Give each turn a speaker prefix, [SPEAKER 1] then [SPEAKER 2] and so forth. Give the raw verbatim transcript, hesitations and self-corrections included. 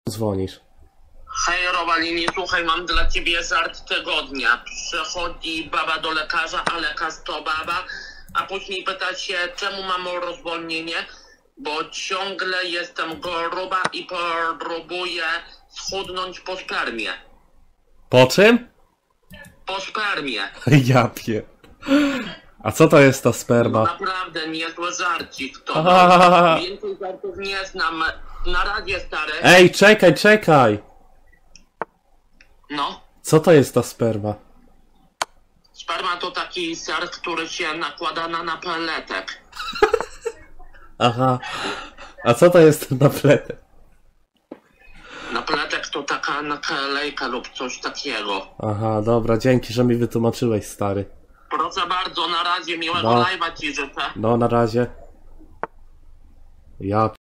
[SPEAKER 1] dzwonisz?
[SPEAKER 2] Hej Robalini, słuchaj, mam dla ciebie żart tygodnia. Przychodzi baba do lekarza, a lekarz to baba, a później pyta się, czemu mam rozwolnienie, bo ciągle jestem gruba i próbuję schudnąć po spermie.
[SPEAKER 1] Po czym?
[SPEAKER 2] Po spermie.
[SPEAKER 1] Ja pier... A co to jest ta sperma?
[SPEAKER 2] Naprawdę niezły żarcik to.
[SPEAKER 1] Aha.
[SPEAKER 2] Więcej żartów nie znam. Na razie, stary.
[SPEAKER 1] Ej, czekaj, czekaj!
[SPEAKER 2] No.
[SPEAKER 1] Co to jest ta sperma?
[SPEAKER 2] Sperma to taki ser, który się nakłada na napeletek.
[SPEAKER 1] Aha. A co to jest napletek?
[SPEAKER 2] Napletek to taka naklejka lub coś takiego.
[SPEAKER 1] Aha, dobra, dzięki, że mi wytłumaczyłeś, stary.
[SPEAKER 2] Proszę bardzo, na razie, miłego
[SPEAKER 1] No.
[SPEAKER 2] live'a ci życzę.
[SPEAKER 1] No, na razie. Ja